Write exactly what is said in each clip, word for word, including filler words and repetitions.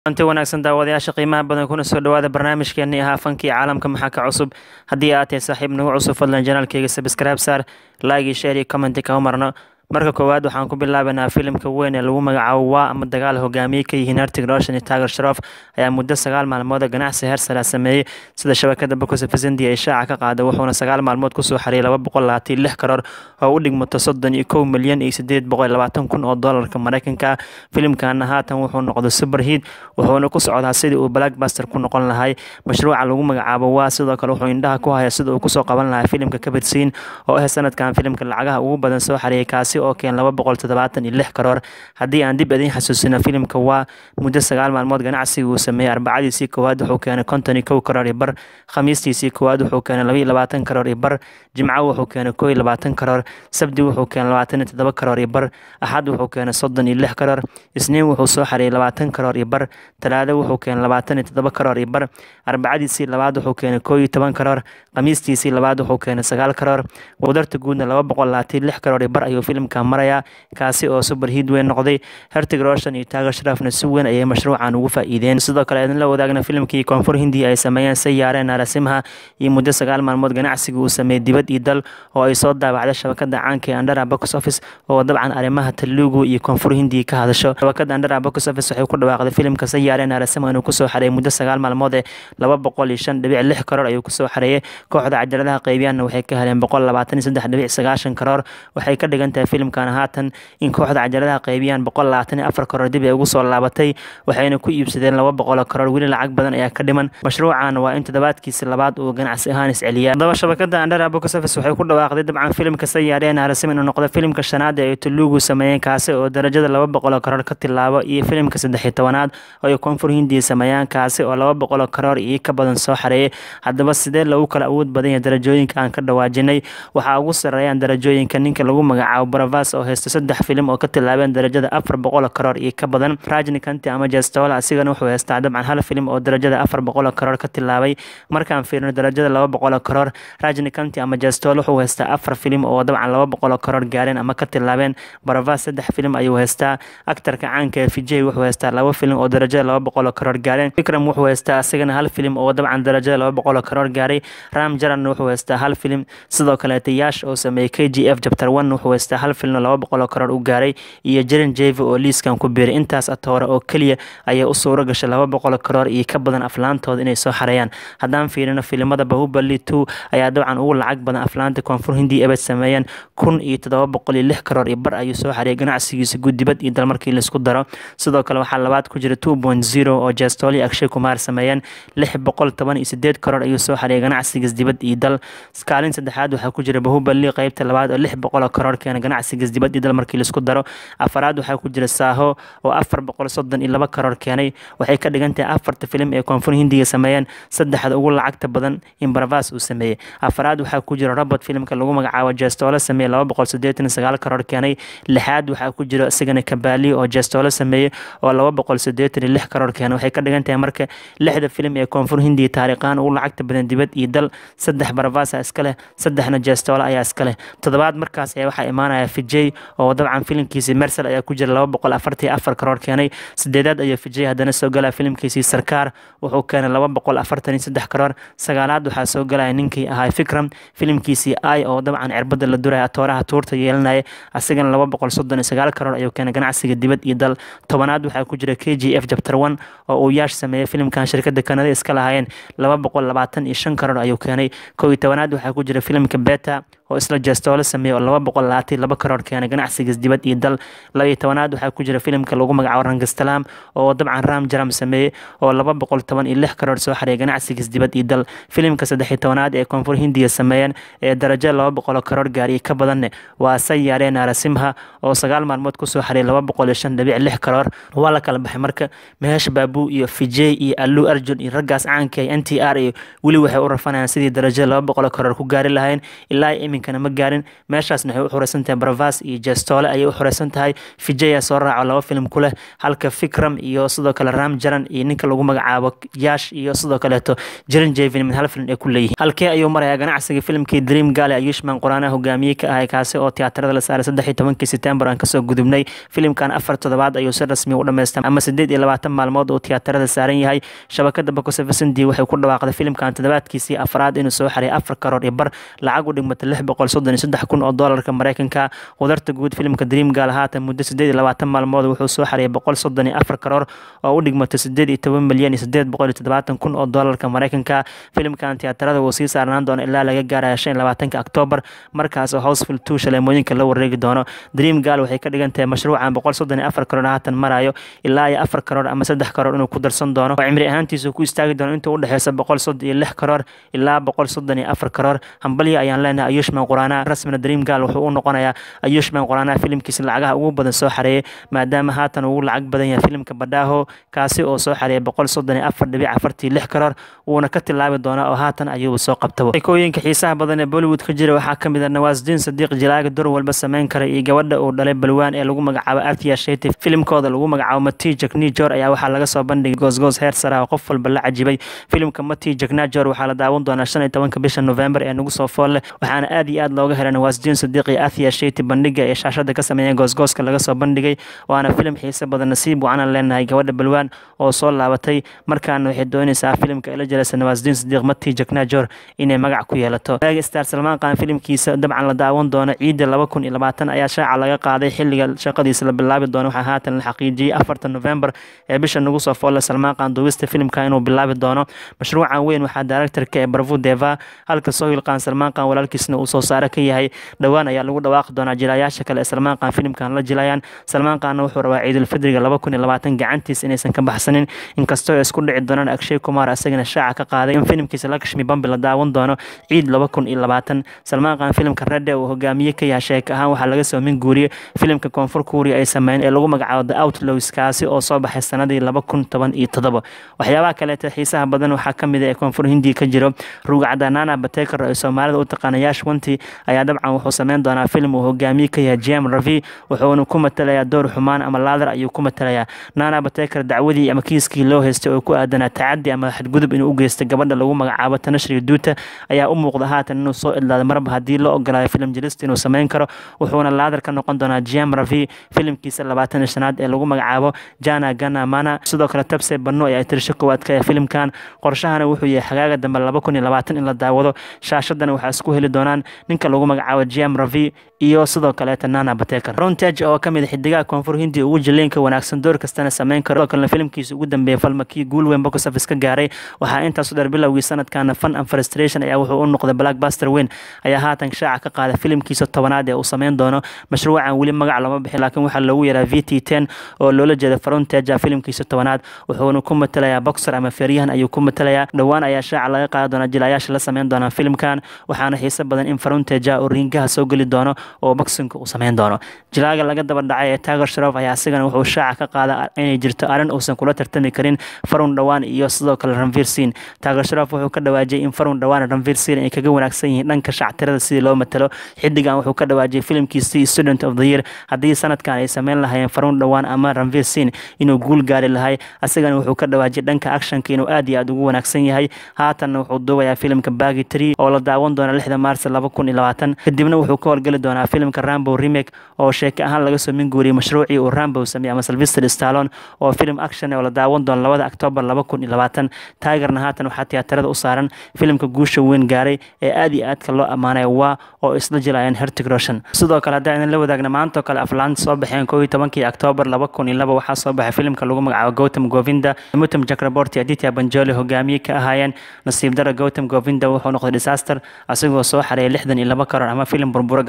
anti wanaagsan daawadayaasha qiimaha badan kuna soo dhawaada barnaamijkeennii ahaa fankii caalamka maxaa ka cusub haddii aad tahay saaxiib nagu cusub fadlan janaalkayga subscribe saar like iyo share iyo comment ka marno marka koowaad waxaan ku bilaabanaa filimka weyn ee lagu magacaabo waa ama dagaal hogaamiye ka yihiin Hrithik Roshan iyo Tiger Shroff ayaa muddo sagaal maalmood ganacsi heer sare sameeyay sida shabakada Box Office India ay shaaca ka qaaday wuxuuna sagaal maalmood ku soo xareeyay laba boqol labaatan iyo lix karoor oo u dhigmato soddon iyo kow milyan iyo siddeed boqol iyo labaatan kun oo doolarka Mareykanka filimkan haatan wuxuu noqday super hit wuxuuna ku socdaa sidii uu blockbuster ku noqon lahaa mashruuca lagu magacaabo waa sidoo kale wuxuu indhaha ku hayaa sida uu ku soo qaban lahaa filimka Kabadsiin oo ah sanadkan filimka lacagaha ugu badan soo xareeyay kaasi oo keen laba boqol toddobaatan iyo lix karoor haddii aan dib idin xasuusino filimka waa muddo sagaal maalmood ganacsiga uu sameeyay arbacadiisii koowaad wuxuu keenay konton iyo kow karoor iyo bar khamiistiisii koowaad wuxuu keenay laba iyo labaatan karoor iyo bar jimco wuxuu keenay kow iyo labaatan karoor sabti wuxuu keenay labaatan iyo toddoba karoor iyo bar axad wuxuu keenay soddon iyo lix karoor isniin wuxuu soo xareeyay labaatan karoor iyo bar talaado wuxuu keenay labaatan iyo toddoba karoor iyo bar arbacadiisii labaad wuxuu keenay kow iyo toban karoor khamiistiisii labaad wuxuu keenay sagaal karoor wadarta guudna laba boqol labaatan iyo lix karoor iyo bar ayuu filimka maraya kaasi oo super hit weyn noqday Hrithik Roshan iyo Tiger Shroffna si weyn ayay mashruucan ugu faa'iideen sidoo kale idin la wadaagna filimkii Koonfur Hindi ay sameeyeen Sayyare Narasimha iyo muddo sagaal maalmood ganacsiga uu sameeyay dibad iyo dal oo ay soo daabacday shabakada caanka ee Andhara Box Office oo dabcan arrimaha Telugu iyo Koonfur Hindi ka hadasho shabakada Andhara Box Office waxay ku dhawaaqday filimka Sayyare Narasimha inuu ku soo xareeyay muddo sagaal maalmood ee laba boqol iyo shan dhibic lix karoor ayuu ku soo xareeyay kooxda cajaladaha qaybiyaanna waxay ka heleen boqol labaatan iyo saddex dhibic sagaashan karoor waxay ka dhigan tahay filimkan haatan in kooxda cajaladaha qaybiyaan boqol labaatan iyo afar karoor dib ay ugu soo laabatay waxayna ku iibsadeen laba boqol karoor weli lacag badan ayaa ka dhiman mashruucan waa in toddobaadkiisa labaad uu ganacsi ahaan isceliyaa daba shabakada Andhara Box Office waxay ku dhawaaqday dabcan filimka Sayyare Narasimha inuu noqdo filimka shanaad ee Telugu sameeyay kaasi oo darajada laba boqol karoor ka tilaabo iyo filimka saddex iyo tobanaad oo Koonfur Hindi sameeyaan kaasi oo laba boqol karoor iyo ka badan soo xareeyay haddaba sidee lagu kala awood badan yahay darajooyinka aan ka dhawaajinay waxa ugu sareeyaan darajooyinka ninka lagu magacaabo Bravas oo haysta saddex filim oo ka tilaabeen darajada afar boqol karoor iyo ka badan Rajnikanth ama Jastola asigana wuxuu haystaa dabcan hal filim oo darajada afar boqol karoor ka tilaabay markaan fiirino darajada laba boqol karoor Rajnikanth ama Jastola wuxuu haystaa afar filim oo dabcan laba boqol karoor gaareen ama ka tilaabeen Bravas saddex filim ayuu haystaa aktarka caanka ee Vijay wuxuu haystaa laba filim oo darajada laba boqol karoor gaareen Vikram wuxuu haystaa asigana hal filim oo dabcan darajada laba boqol karoor gaaray Ram Charan wuxuu haystaa hal filim sidoo kale Yash oo sameeyay K G F Chapter one wuxuu haystaa hal filim oo laba boqol karoor u gaaray iyo Jaren Jeve oo liiskan ku biiray intaas atoora oo kaliya ayaa u suura gashay laba boqol karoor iyo ka badan aflaantooda inay soo xareeyaan haddaan fiirino filimada Bahubali two ayaa dabcan ugu lacag badan aflaanta Koonfur Hindi ay sameeyeen kun iyo toddoba boqol iyo lix karoor iyo bar ayuu soo xareeyay ganacsigiisa guud dibad iyo dal markii la isku daro sidoo kale waxaa labaad ku jira two point zero oo Jastola iyo Akshay Kumar sameeyeen lix boqol toban iyo siddeed karoor ayuu soo xareeyay ganacsigiisa dibad iyo dal kaalin saddexaad waxaa ku jira Bahubali qaybta labaad oo lix boqol karoor keena ganacsigiisa dibad iyo dal markii la isku daro afaraad waxaa ku jira Saaho oo afar boqol soddon iyo laba karoor keenay waxay ka dhigan tahay afarta filim ee Koonfur Hindi sameeyeen saddexda ugu lacagta badan in Bravas uu sameeyay afaraad waxaa ku jira Robot filimka lagu magacaabo Jastola sameeyay laba boqol siddeetan iyo sagaal karoor keenay lixaad waxaa ku jira isagana Kabali oo Jastola sameeyay oo laba boqol siddeetan iyo lix karoor keenay waxay ka dhigan tahay marka lixda filim ee Koonfur Hindi taariikhan ugu lacagta badan dibad iyo dal saddex Bravas iska leh saddexna Jastola ayaa iska leh toddobaad markaas ayaa waxaa imaanaya Vijay oo dabcan filimkiisa Mersal ayaa ku jira laba boqol afartan iyo afar karoor keenay sideedaad ayaa Vijay haddana soo galay filimkiisa Sarkar wuxuu keenay laba boqol afartan iyo saddex karoor sagaalaad waxaa soo galay ninkii ahaa Vikram filimkiisa Ay oo dabcan cirbada la duray atooraha tuurta yeelanaya asagana laba boqol soddon iyo sagaal karoor ayuu keenay ganacsiga dibad iyo dal tobanaad waxaa ku jira K G F Chapter one oo uu Yash sameeyay filimkan shirkadda Kanada iska lahaayeen laba boqol labaatan iyo shan karoor ayuu keenay kow iyo tobanaad waxaa ku jira filimka Beta oo isla Jastola sameeyay oo laba boqol labaatan iyo laba karoor keenay ganacsigiisa dibad iyo dal laba iyo tobanaad waxaa ku jira filimka lagu magacaabo Rangastalam oo dabcan Ram Charan sameeyay oo laba boqol toban iyo lix karoor soo xareeyay ganacsigiisa dibad iyo dal filimka saddex iyo tobanaad ee Koonfur Hindi sameeyeen ee darajo laba boqol karoor gaari ka badan waa Sayyare Narasimha oo sagaal maalmood ku soo xareeyay laba boqol iyo shan dhibic lix karoor waa la kala baxay marka Mahesh Babu iyo Vijay iyo Allu Arjun iyo raggaas caanka N T R iyo wali waxay u rafanayaan sidii darajo laba boqol karoor ku gaari lahayn ilaa maraykankana ma gaarin meeshaasna waxay u xuraysan tahay Bravas iyo Jestole ayay u xuraysan tahay Vijay soo raaco laba film ku leh halka Vikram iyo sidoo kale Ram Charan iyo ninka lagu magacaabo Yash iyo sidoo kale to Chiranjeevi min hal film ay ku leeyihiin halkee ayuu marayaa ganacsiga filmkii Dream Gale Ayushmann Khurrana hogaamiye ka ahay kaasi oo tiyaatarada la saaray saddex iyo tobankii September aan kasoo gudubnay filmkan afar toddobaad ayuu si rasmi u dhameystay ama siddeed iyo labaatan maalmood oo tiyaatarada saaran yahay shabakada Box Office India waxay ku dhawaaqday filmkan toddobaadkiisii afraad inuu soo xareeyay afar karoor iyo bar lacag u dhigmata lix boqol soddon iyo saddex kun oo doolarka Mareykanka wadarta guud filmka Dream Gale haatan muddo siddeed iyo labaatan maalmood wuxuu soo xareeyay boqol soddon iyo afar karoor oo u dhigmata siddeed iyo toban milyan iyo siddeed boqol iyo toddobaatan kun oo doolarka Mareykanka filmkan tiyaatarada uu sii saarnaan doono ilaa laga gaarayo shan iyo labaatanka October markaas oo Houseful two shaleemooyinka la wareegi doono Dream Gale waxay ka dhigan tahay mashruucan boqol soddon iyo afar karoor haatan marayo ilaa iyo afar karoor ama saddex karoor inuu ku darsan doono oo cimri ahaantiisa ku istaagi doono inta u dhaxaysa boqol soddon iyo lix karoor ilaa boqol soddon iyo afar karoor hambalyo ayaan leenahay Ayushmann Khurrana rasmiga Dream Gale wuxuu u noqonayaa Ayushmann Khurrana filmkiisa lacagaha ugu badan soo xareeyay maadaama haatan uu lacag badan yahay filmka Badaho kaasi oo soo xareeyay boqol soddon iyo afar dhibic afartan iyo lix karoor uuna ka tilaabi doona oo haatan ayuu soo qabtay sheekooyinka xiisaha badan ee Bollywood ka jira waxaa kamid ah Nawazuddin Siddiqui jilaaga door walba sameyn kara iyo gabadha uu dhalay Balwan ee lagu magacaabo Athia Shetty filmkooda lagu magacaabo Mati Jagni-Jor ayaa waxaa laga soo bandhigay goosgoos heer sare ah qof walba la cajibay filmka Mati Jagni-Jor waxaa la daawan doonaa shan iyo tobanka bisha November ee nagu soo fool leh waxaana aad iyo aad looga helay Nawazuddin Siddiqi iyo Athia Shetty bandhiga ee shaashada ka sameeyay goosgooska laga soo bandhigay waana film xiiso badan nasiib waxaan leenahay gabadha Balwan oo soo laabatay markaana waxay doonaysaa filmka la jelaysa Nawazuddin Siddiqi Mati Jagni-Jor inay magac ku yeelato star Salman Khan filmkiisa dabcan la daawan doono ciida laba kun iyo labaatan ayaa shaaca laga qaaday xilliga shaqadiisa la bilaabi doono waxa haatan la xaqiijiyay afarta November ee bisha nagu soo fool leh Salman Khan duubista filmka inuu bilaabi doono mashruucan weyn waxaa directorka ee Prabhu Deva halka Sohail Khan Salman Khan walaalkiisna uu soo saara ka yahay dhawaan ayaa lagu dhawaaqi doonaa jilayaasha kale ee Salman Khan filmkan la jilayaan Salman Khan wuxuu rabaa Ciidul Fidriga laba kun iyo labaatan gacantiisa inaysan ka baxsanin inkastoo ay isku dhici doonaan Akshay Kumar asagana shaaca ka qaaday in filmkiisa Lakshmi Bambi la daawan doono ciid laba kun iyo labaatan Salman Khan filmka Red uu hogaamiye ka yahay sheek ahaan waxaa laga soo min guuriyay filmka Koonfur Korea ay sameeyeen ee lagu magacaabo The Outlaws kaasi oo soo baxay sanadii laba kun toban iyo toddoba waxyaabaha kale ee xiisaha badan waxaa kamid ah Koonfur Hindi ka jiro Ruuga Nana Patekar oo Soomaalida u taqaan Yash Wanti ayaa dabcan wuxuu sameyn doonaa film uu hogaamiye ka yahay Jam Ravi wuxuuna ku matalayaa door xumaan ama laadar ayuu ku matalayaa Nana Patekar dacwadii ama kiiskii loo haystay oo ku aadanaa tacaddi ama xadgudub inuu u geystay gabadha lagu magacaabo Tanashri Dutta ayaa u muuqda haatan inuu soo idlaaday marba haddii loo ogolaayo film jilist inuu sameyn karo wuxuuna laadar ka noqon doonaa Jam Ravi filmkiisa labaatan iyo shanaad ee lagu magacaabo Jana Gana Mana sidoo kale Tabse Banno ayaa tirsho koowaad ka filmkan qorshahana wuxuu yahay xagaaga dambe laba kun iyo labaatan in la daawado shaashadana waxaa isku heli doonaan ninka lagu magacaabo Jam Ravi iyo sidoo kale Nana Patekar Frontage oo kamid xidigaha Koonfur Hindi ugu jileenka wanaagsan door kastana sameyn karo kale filmkiisa ugu dambeeyay falmakii guul weyn Box Office ka gaaray waxaa intaas u dheer bilowgii sanadkan Fun and Frustration ayaa wuxuu u noqday blockbuster weyn ayaa haatan shaaca ka qaaday filmkiisa tobanaad ee uu sameyn doono mashruucan wali magac lama bixin laakiin waxa lagu yaraa V T ten oo loola jeedo Frontage filmkiisa tobanaad wuxuuna ku matalayaa boxer ama feeryahan ayuu ku matalayaa dhawaan ayaa shaaca laga qaaday doona jilayaasha la sameyn doona filmkan waxaana xiiso badan in Frontage oo ringaha soo gali doono oo boxing uu sameyn doono jilaaga laga daba dhacay ee Tiger Shroff ayaa asigana wuxuu shaaca ka qaaday inay jirto arin uusan kula tartami karin Farun Dhawaan iyo sidoo kale Ranveer Singh Tiger Shroff wuxuu ka dhawaajay in Farun Dhawaan Ranveer Singh ay kaga wanaagsan yihiin dhanka shactirada sidii loo matalo xidigan wuxuu ka dhawaajay filmkiisa Student of the Year hadii sanadkan ay sameyn lahaayeen Farun Dhawaan ama Ranveer Singh inuu guul gaari lahay asigana wuxuu ka dhawaajay dhanka actionka inuu aad iyo aad ugu wanaagsan yahay haatan wuxuu duubayaa filmka Baggy three oo la daawan doono lixda Maarso laba kun iyo labaatan kadibna wuxuu ka howlgali doonaa filmka Rambo remake oo sheeko ahaan laga soo min guuriyay mashruucii uu Rambo sameeyay ama Sylvester Stallone oo film action oo la daawan doono labada October laba kun iyo labaatan Tigerna haatan waxaa tiyaatarada u saaran filmka guusha weyn gaaray ee aad iyo aadka loo amaanay waa oo isla jilayaan Hrithik Roshan sidoo kale haddii aan la wadaagna maanta kale aflaan soo baxeen kow iyo tobankii October laba kun iyo laba waxaa soo baxay filmka lagu magacaabo Gautam Govinda Mutam Chakraborty Aditya Banjoli hogaamiye ka ahaayeen nasiib dara Gautam Govinda wuxuu noqday disaster asagoo soo xareeyay lixdan iyo laba karoor ama film burbura ganacsi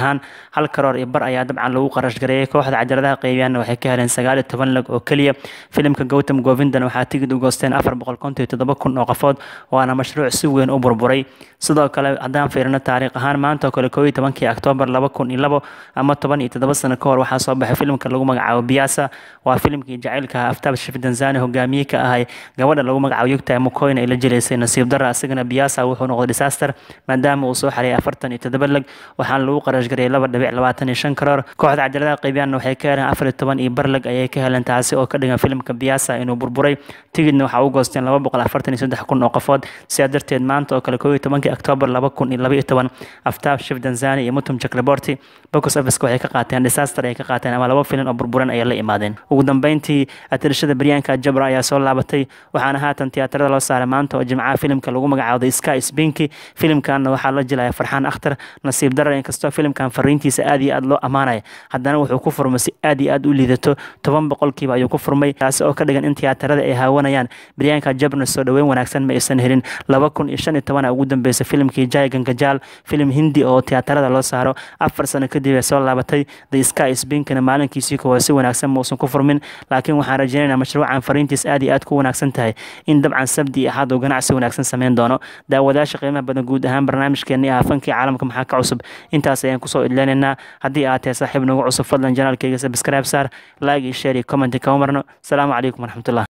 ahaan hal karoor iyo bar ayaa dabcan lagu qarash gareeyay kooxda cajaladaha qeybiyaana waxay ka heleen sagaal iyo toban lag oo keliya filimka Gautam Govindan waxaa tigid u goosteen afar boqol konton iyo toddoba kun oo qofood waana mashruuc si weyn u burburay sidoo kale haddaan fiirino taariikh ahaan maanta oo kale kow iyo tobankii Oktoobar laba kun iyo labo ama toban iyo toddoba sano ka hor waxaa soo baxay filimka lagu magacaabo Biasa waa filimkii jacaylka Aftab Shariif Tanzania hogaamiye ka ahay gabadha lagu magacaabo Yugta Mukoyna ay la jileysay nasiib darro asagana Biasa wuxuu noqday disaster maadaama uu soo xareeyay afartan iyo toddoba lag waxaana lagu qarash gareeyay laba dhibic labaatan iyo shan karoor kooxda cajaladaha qeybiyaana waxay ka heleen afar iyo toban iyo bar lag ayay ka heleen taasi oo ka dhigan filimka Biasa inuu burburay tigidna waxaa u goosteen laba boqol afartan iyo saddex kun oo qofood sidaa darteed maanta oo kale kow iyo tobankii Oktoobar laba kun iyo laba iyo toban Aftab Shariif Tanzania iyo Mutum Chakraborty box office waxay ka qaateen disaster ay ka qaateen ama laba filim oo burburan ay la imaadeen ugu dambeyntii atirashada Baryaanka Jabra ayaa soo laabatay waxaana haatan tiyaatarada loo saaray maanta oo jimcaha filimka lagu magacaabo Sky is Pinky filimkan waxaa la jilay Farxaan Akhtar nasiib darro inkastoo filimkan fariintiisa aad iyo aad loo amaanay haddana wuxuu ku furmay si aad iyo aad u liidato toban boqolkiiba ayuu ku furmay taasi oo ka dhigan in tiyaatarada ay haawanayaan Baryaanka Jabra soo dhaweyn wanaagsan ma aysan helin laba kun iyo shan iyo toban ugu dambeysay filimkii Jai Gangajaal filim Hindi oo tiyaatarada loo saaro afar sano kadib ay soo laabatay The Sky is Pinky maalinkiisii koowaad si wanaagsan ma uusan ku furmin laakiin waxaan rajaynaynaa mashruucan fariintiis aad iyo aad ku wanaagsan tahay in dabcan sabti axad oo ganacsi wanaagsan sameyn doono daawadaasha qiimaha badan guud ahaan barnaamijkeennii ah fankii caalamka maxaa ka cusub intaas ayaan kusoo idleenaynaa haddii aad tahay saaxiib nagu cusub fadlan janaalkayga subscribe saar like iyo share iyo comment ka marno asalaamu calaykum waraxmatullah